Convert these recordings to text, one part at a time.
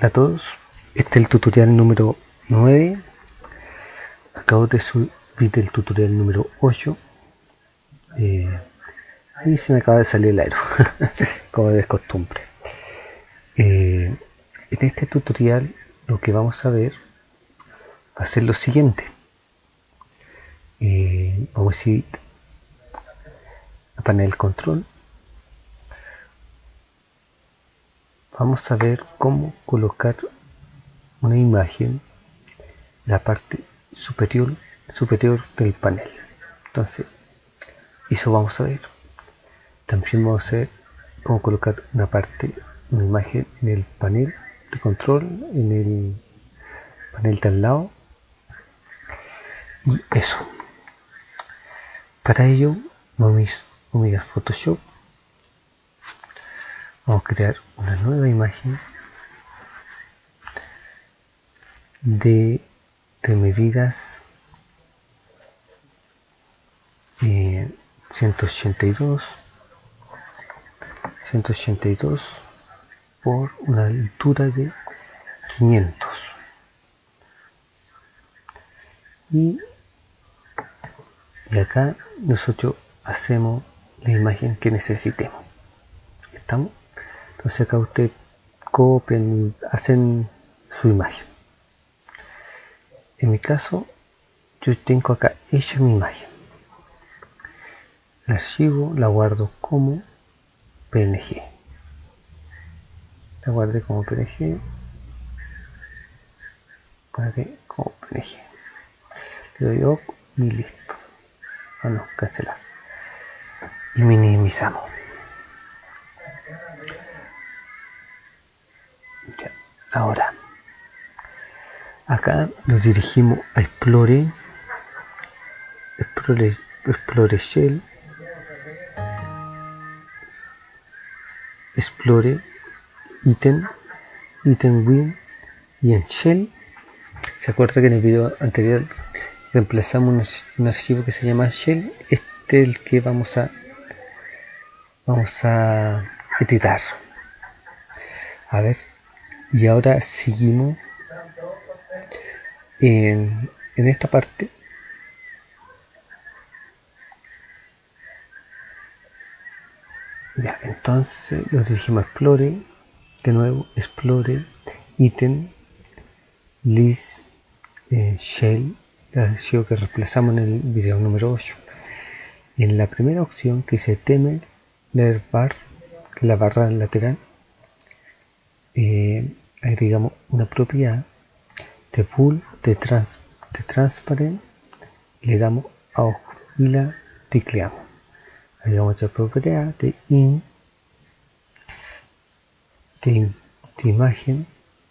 Hola a todos, este es el tutorial número 9. Acabo de subir el tutorial número 8 y se me acaba de salir el aero, como de costumbre. En este tutorial lo que vamos a ver va a ser lo siguiente. Vamos a ir a panel control. Vamos a ver cómo colocar una imagen en la parte superior del panel. Entonces, eso vamos a ver. También vamos a ver cómo colocar una imagen en el panel de control, en el panel de al lado. Y eso. Para ello, vamos a ir a Photoshop. Vamos a crear una nueva imagen de medidas 182 por una altura de 500 y acá nosotros hacemos la imagen que necesitemos. ¿Estamos? Entonces acá ustedes copian y hacen su imagen. En mi caso, yo tengo acá hecha mi imagen. La archivo, la guardo como PNG. La guardé como PNG. Le doy OK y listo. No, cancelar. Y minimizamos. Ya. Ahora, acá nos dirigimos a Explore Shell, Explore Item Win, y en Shell. ¿Se acuerda que en el video anterior reemplazamos un archivo que se llama Shell? Este es el que vamos a editar. A ver, y ahora seguimos en esta parte. Ya, entonces nos dirigimos a Explore, de nuevo, Explore, Item, List, Shell, el archivo que reemplazamos en el video número 8. Y en la primera opción que dice Theme Layer Bar, que es la barra lateral, agregamos una propiedad de Full, de Transparent, le damos a ojo y la tecleamos. Agregamos otra propiedad de imagen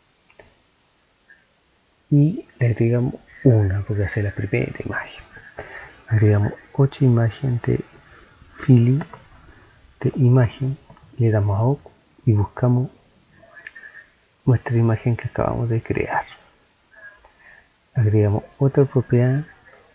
y le agregamos una porque hace la primera imagen. Agregamos 8 imágenes de fili de imagen, le damos a OK y buscamos nuestra imagen que acabamos de crear. Agregamos otra propiedad,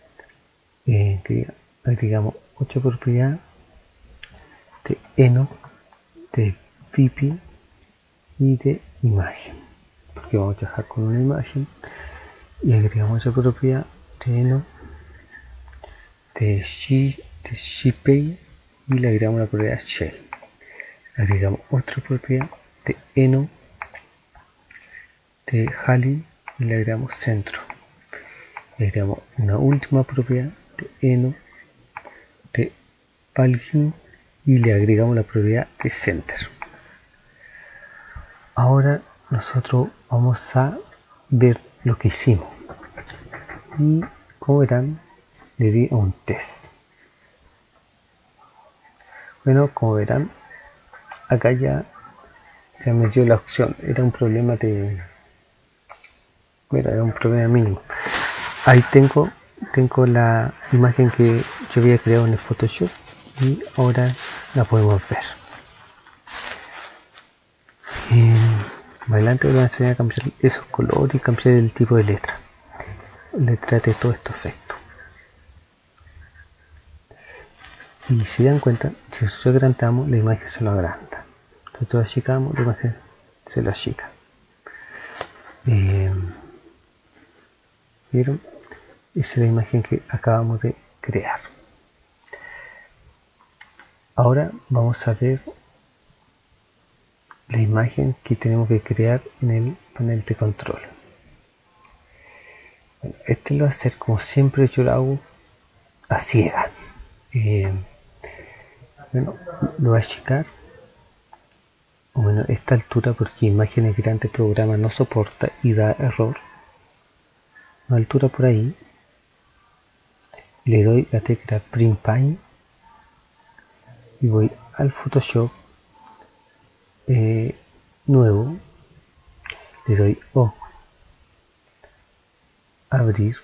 agregamos otra propiedad de eno, de pipi y de imagen, porque vamos a trabajar con una imagen. Y agregamos otra propiedad de eno, de shipei, y le agregamos la propiedad shell. Agregamos otra propiedad de eno, de hali, y le agregamos centro. Le agregamos una última propiedad de eno, de palgin, y le agregamos la propiedad de center. Ahora nosotros vamos a ver lo que hicimos, y como verán, le di a un test. Bueno, como verán, acá ya me dio la opción. Era un problema era un problema mínimo. Ahí tengo la imagen que yo había creado en el Photoshop y ahora la podemos ver. Más adelante voy a enseñar a cambiar esos colores y cambiar el tipo de letra de todo este efecto. Y si dan cuenta, si nosotros agrandamos, la imagen se lo agranda. Nosotros achicamos, la imagen se lo achica. ¿Vieron? Esa es la imagen que acabamos de crear. Ahora vamos a ver la imagen que tenemos que crear en el panel de control. Bueno, este lo voy a hacer como siempre yo lo hago a ciegas. Bueno, lo voy a achicar bueno, a esta altura porque imágenes grandes el programa no soporta y da error. Una altura por ahí. Le doy la tecla Print Paint y voy al Photoshop nuevo, le doy O, abrir,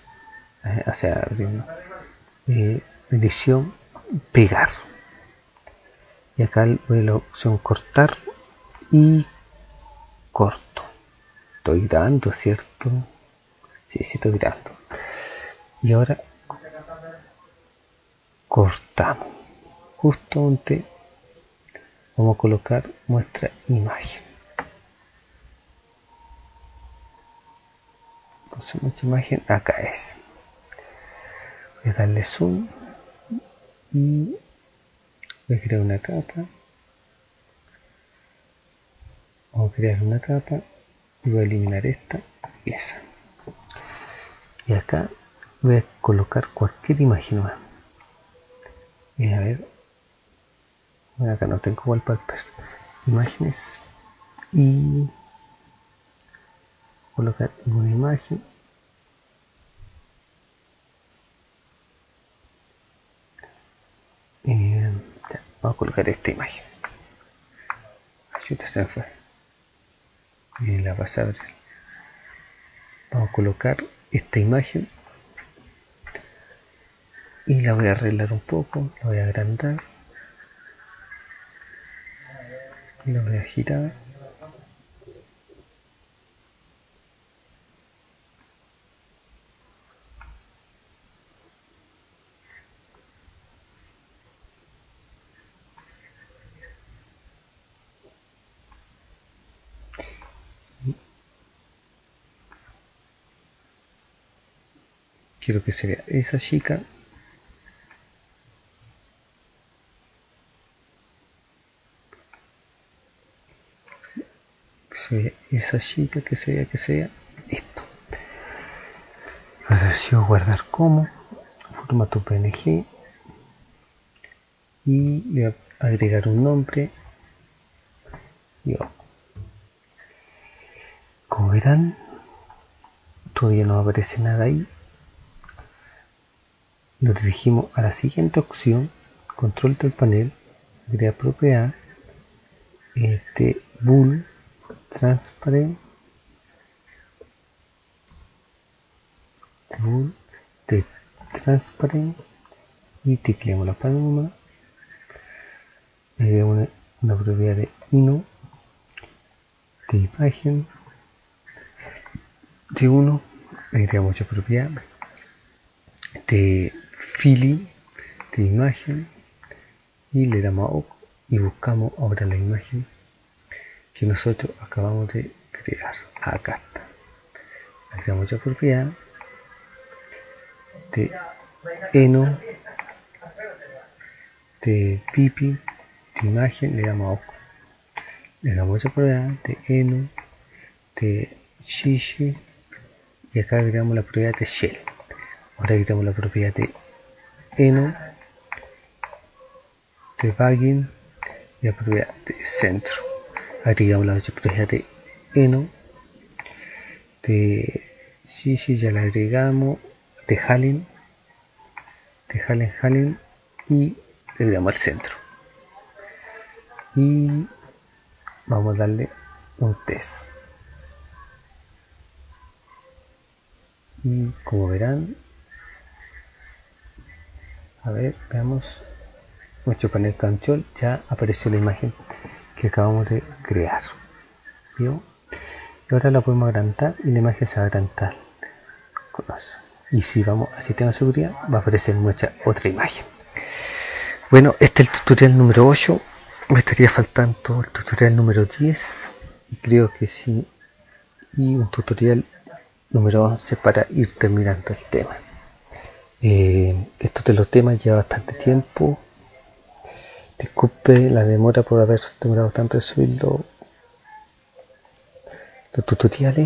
edición, pegar, y acá voy a la opción cortar y corto. Estoy grabando, ¿cierto? Sí, estoy grabando. Y ahora cortamos justo donde vamos a colocar nuestra imagen. Entonces nuestra imagen acá es. Voy a darle zoom y voy a crear una capa. Vamos a crear una capa y voy a eliminar esta y esa. Y acá voy a colocar cualquier imagen más. Y a ver, bueno, acá no tengo wallpaper, imágenes y colocar una imagen. Ya, vamos a colocar esta imagen. Ayuda, se me fue. Y la vas a abrir. Vamos a colocar esta imagen y la voy a arreglar un poco, la voy a agrandar y la voy a girar. Quiero que se vea esa chica. Esa chica, que se vea esto. Archivo guardar como, formato PNG y le voy a agregar un nombre. Como verán, todavía no aparece nada ahí. Lo dirigimos a la siguiente opción, control del panel, agregar propiedad, Bull Transparent, Bull de Transparent y tecleamos la paloma, agregamos una propiedad de Ino, de imagen, de 1, agregamos otra propiedad de feeling, de imagen, y le damos a OK y buscamos ahora la imagen que nosotros acabamos de crear. Acá está. Agregamos otra propiedad de Eno, de Pipi, de imagen, le damos a OK. Le damos otra propiedad de Eno, de Shishi, y acá agregamos la propiedad de Shell. Ahora agregamos la propiedad de Eno, de Bagging y la propiedad de Centro. Agregamos la otra propiedad de Eno, de Shishi, ya la agregamos, de Halin, y le damos al centro. Y vamos a darle un test. Y como verán, a ver, veamos nuestro panel control, ya apareció la imagen que acabamos de crear. ¿Vio? Y ahora la podemos agrandar y la imagen se va a agrandar. Y si vamos a sistema de seguridad, va a aparecer nuestra otra imagen. Bueno, este es el tutorial número 8. Me estaría faltando el tutorial número 10. Y creo que si y un tutorial número 11 para ir terminando el tema. Esto de los temas lleva bastante tiempo. Disculpe la demora por haber demorado tanto en subir los tutoriales.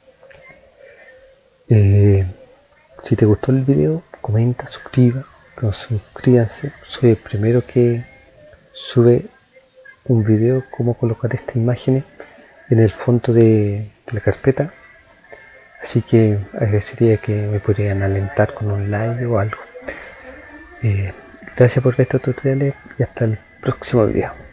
Si te gustó el video, comenta, suscríbanse. Soy el primero que sube un video cómo colocar estas imágenes en el fondo de la carpeta, así que agradecería que me pudieran alentar con un like o algo. Gracias por ver estos tutoriales y hasta el próximo video.